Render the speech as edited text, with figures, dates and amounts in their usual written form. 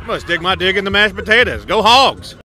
I'm gonna stick my dig in the mashed potatoes. Go Hogs!